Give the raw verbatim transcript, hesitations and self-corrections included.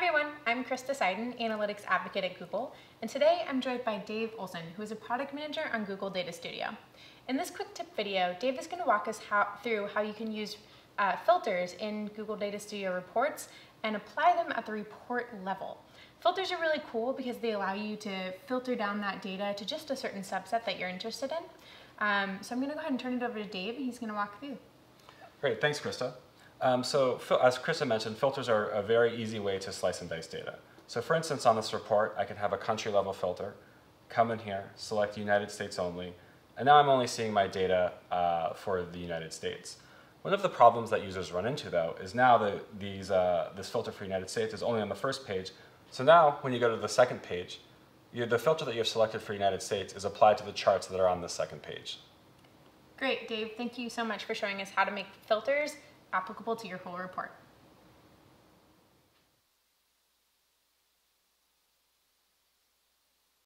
everyone, I'm Krista Seiden, Analytics Advocate at Google, and today I'm joined by Dave Olson, who is a Product Manager on Google Data Studio. In this quick tip video, Dave is going to walk us how, through how you can use uh, filters in Google Data Studio reports and apply them at the report level. Filters are really cool because they allow you to filter down that data to just a certain subset that you're interested in. Um, so I'm going to go ahead and turn it over to Dave, and he's going to walk through. Great, thanks, Krista. Um, so, as Krista mentioned, filters are a very easy way to slice and dice data. So, for instance, on this report, I could have a country-level filter, come in here, select United States only, and now I'm only seeing my data uh, for the United States. One of the problems that users run into, though, is now that these, uh, this filter for United States is only on the first page. So now, when you go to the second page, you, the filter that you've selected for United States is applied to the charts that are on the second page. Great, Dave. Thank you so much for showing us how to make filters applicable to your whole report.